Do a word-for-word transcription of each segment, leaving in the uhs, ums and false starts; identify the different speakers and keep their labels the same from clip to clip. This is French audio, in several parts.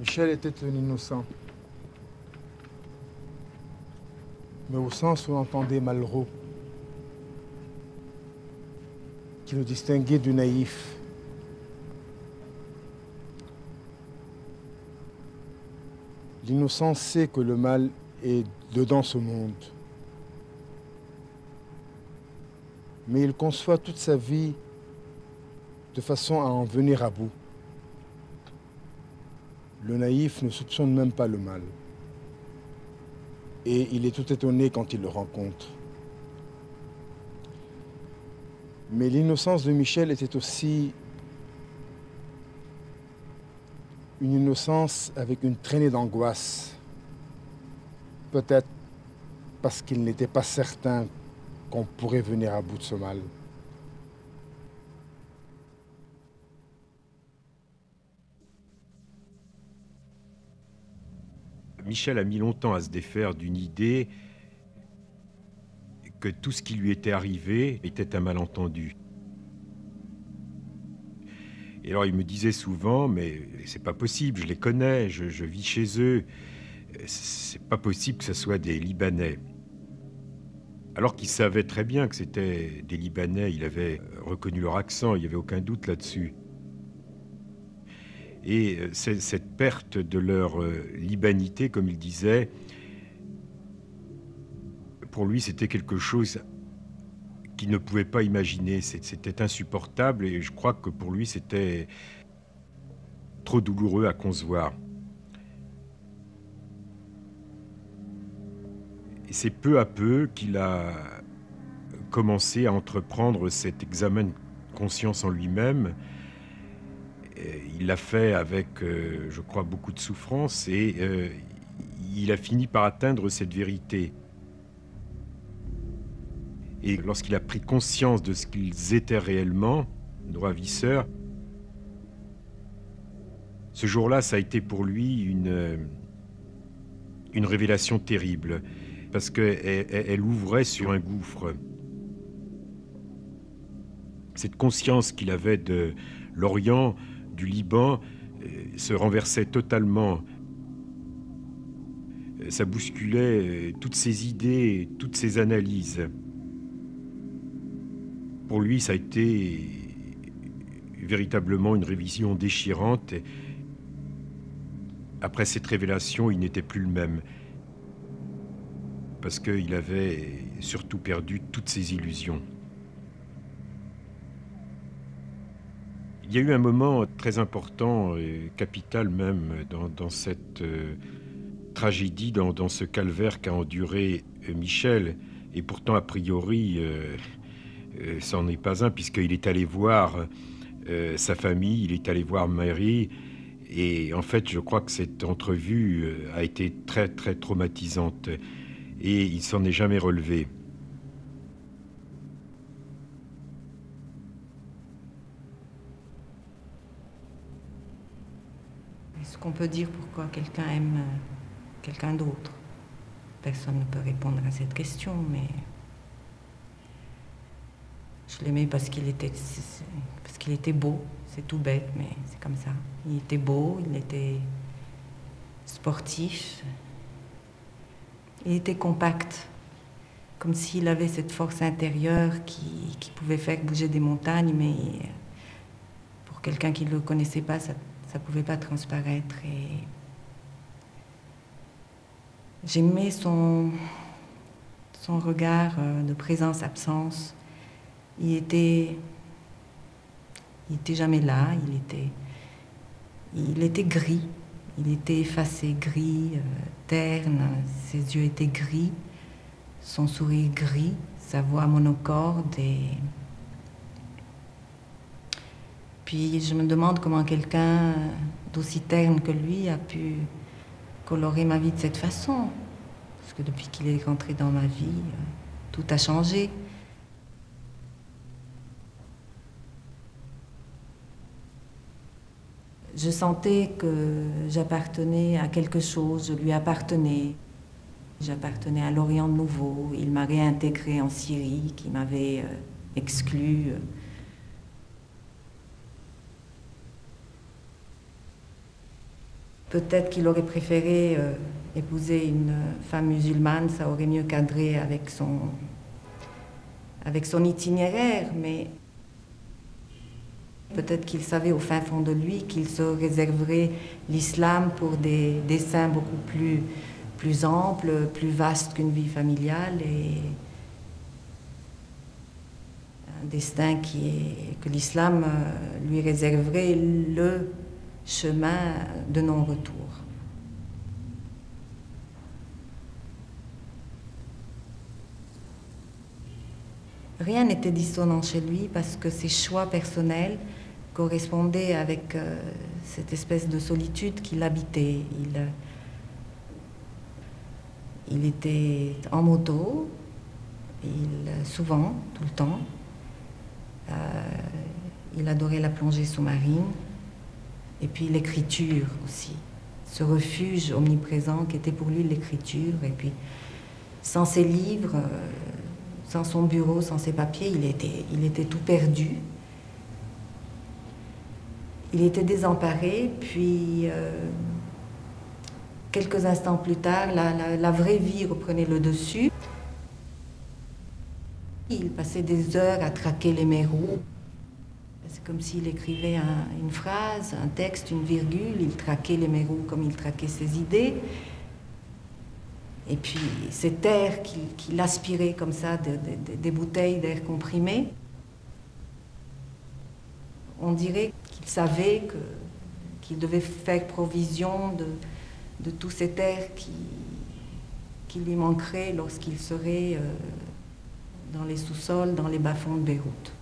Speaker 1: Michel était un innocent, mais au sens où on entendait Malraux, qui le distinguait du naïf. L'innocent sait que le mal est dedans ce monde, mais il conçoit toute sa vie de façon à en venir à bout. Le naïf ne soupçonne même pas le mal. Et il est tout étonné quand il le rencontre. Mais l'innocence de Michel était aussi une innocence avec une traînée d'angoisse. Peut-être parce qu'il n'était pas certain qu'on pourrait venir à bout de ce mal.
Speaker 2: Michel a mis longtemps à se défaire d'une idée que tout ce qui lui était arrivé était un malentendu. Et alors il me disait souvent, mais c'est pas possible, je les connais, je, je vis chez eux, c'est pas possible que ce soit des Libanais. Alors qu'il savait très bien que c'était des Libanais, il avait reconnu leur accent, il n'y avait aucun doute là-dessus. Et cette perte de leur libanité, comme il disait, pour lui, c'était quelque chose qu'il ne pouvait pas imaginer. C'était insupportable et je crois que pour lui, c'était trop douloureux à concevoir. Et c'est peu à peu qu'il a commencé à entreprendre cet examen de conscience en lui-même. Il l'a fait avec, euh, je crois, beaucoup de souffrance et euh, il a fini par atteindre cette vérité. Et lorsqu'il a pris conscience de ce qu'ils étaient réellement, nos ravisseurs, ce jour-là, ça a été pour lui une, une révélation terrible, parce qu'elle elle ouvrait sur un gouffre. Cette conscience qu'il avait de l'Orient, du Liban, se renversait totalement. Ça bousculait toutes ses idées, toutes ses analyses. Pour lui, ça a été véritablement une révision déchirante. Après cette révélation, il n'était plus le même. Parce qu'il avait surtout perdu toutes ses illusions. Il y a eu un moment très important, et capital même, dans, dans cette euh, tragédie, dans, dans ce calvaire qu'a enduré euh, Michel. Et pourtant, a priori, euh, euh, c'en est pas un, puisqu'il est allé voir euh, sa famille, il est allé voir Mary. Et en fait, je crois que cette entrevue euh, a été très, très traumatisante. Et il s'en est jamais relevé.
Speaker 3: Est-ce qu'on peut dire pourquoi quelqu'un aime quelqu'un d'autre? Personne ne peut répondre à cette question, mais je l'aimais parce qu'il était, parce qu'il était beau. C'est tout bête, mais c'est comme ça. Il était beau, il était sportif, il était compact, comme s'il avait cette force intérieure qui, qui pouvait faire bouger des montagnes, mais pour quelqu'un qui ne le connaissait pas, ça ça ne pouvait pas transparaître. Et j'aimais son, son regard de présence-absence. Il était, il était jamais là, il était, il était gris, il était effacé, gris, euh, terne, ses yeux étaient gris, son sourire gris, sa voix monocorde. Et puis je me demande comment quelqu'un d'aussi terne que lui a pu colorer ma vie de cette façon. Parce que depuis qu'il est rentré dans ma vie, tout a changé. Je sentais que j'appartenais à quelque chose, je lui appartenais. J'appartenais à l'Orient de nouveau. Il m'a réintégré en Syrie, qui m'avait euh, exclu. Peut-être qu'il aurait préféré euh, épouser une femme musulmane, ça aurait mieux cadré avec son, avec son itinéraire, mais peut-être qu'il savait au fin fond de lui qu'il se réserverait l'islam pour des desseins beaucoup plus, plus amples, plus vastes qu'une vie familiale, et un destin qui est, que l'islam lui réserverait le chemin de non-retour. Rien n'était dissonant chez lui parce que ses choix personnels correspondaient avec euh, cette espèce de solitude qu'il habitait. Il, euh, il était en moto, il, souvent, tout le temps. Euh, il adorait la plongée sous-marine et puis l'écriture aussi, ce refuge omniprésent qui était pour lui l'écriture. Et puis, sans ses livres, euh, sans son bureau, sans ses papiers, il était, il était tout perdu. Il était désemparé, puis euh, quelques instants plus tard, la, la, la vraie vie reprenait le dessus. Il passait des heures à traquer les mérous. C'est comme s'il écrivait un, une phrase, un texte, une virgule, il traquait les mérous comme il traquait ses idées. Et puis cet air qu'il qu'il aspirait comme ça, de, de, de, des bouteilles d'air comprimé, on dirait qu'il savait que, qu'il devait faire provision de, de tout cet air qui, qui lui manquerait lorsqu'il serait euh, dans les sous-sols, dans les bas-fonds de Beyrouth.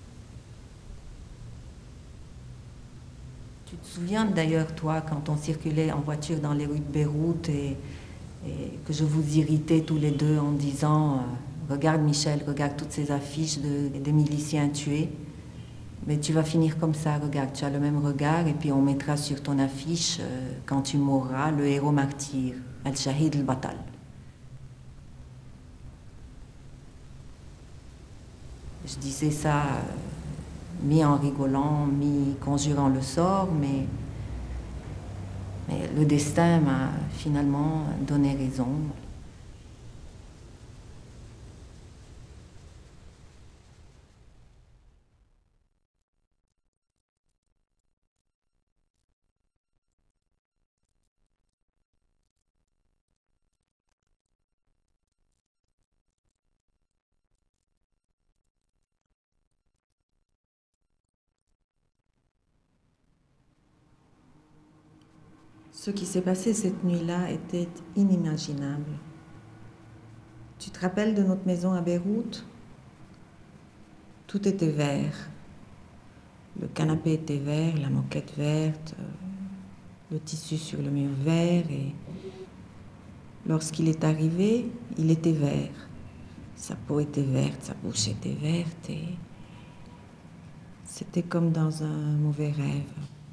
Speaker 3: Tu te souviens d'ailleurs, toi, quand on circulait en voiture dans les rues de Beyrouth et, et que je vous irritais tous les deux en disant euh, « Regarde Michel, regarde toutes ces affiches de, des miliciens tués. Mais tu vas finir comme ça, regarde, tu as le même regard et puis on mettra sur ton affiche, euh, quand tu mourras, le héros martyr, Al-Shahid al-Batal. » Je disais ça euh, mi en rigolant, mi conjurant le sort, mais, mais le destin m'a finalement donné raison. Ce qui s'est passé cette nuit-là était inimaginable. Tu te rappelles de notre maison à Beyrouth? Tout était vert. Le canapé était vert, la moquette verte, le tissu sur le mur vert. Et lorsqu'il est arrivé, il était vert. Sa peau était verte, sa bouche était verte. Et c'était comme dans un mauvais rêve.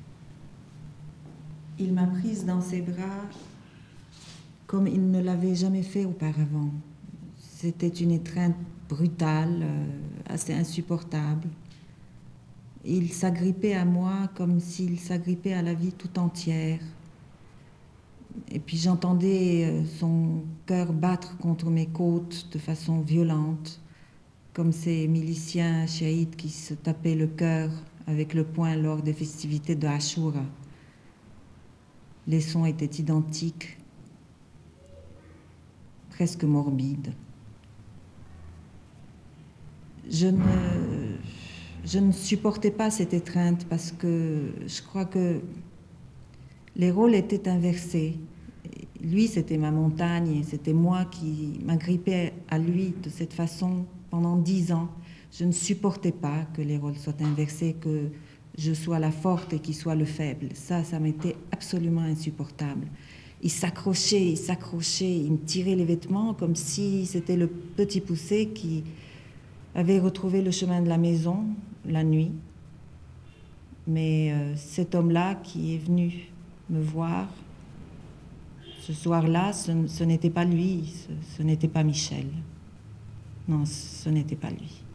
Speaker 3: Il m'a prise dans ses bras comme il ne l'avait jamais fait auparavant. C'était une étreinte brutale, euh, assez insupportable. Il s'agrippait à moi comme s'il s'agrippait à la vie tout entière. Et puis j'entendais son cœur battre contre mes côtes de façon violente, comme ces miliciens chiites qui se tapaient le cœur avec le poing lors des festivités de Ashura. Les sons étaient identiques, presque morbides. Je ne, je ne supportais pas cette étreinte parce que je crois que les rôles étaient inversés. Lui, c'était ma montagne et c'était moi qui m'agrippais à lui de cette façon pendant dix ans. Je ne supportais pas que les rôles soient inversés, que je sois la forte et qu'il soit le faible. Ça, ça m'était absolument insupportable. Il s'accrochait, il s'accrochait, il me tirait les vêtements comme si c'était le petit poucet qui avait retrouvé le chemin de la maison la nuit. Mais euh, cet homme-là qui est venu me voir, ce soir-là, ce, ce n'était pas lui, ce, ce n'était pas Michel. Non, ce n'était pas lui.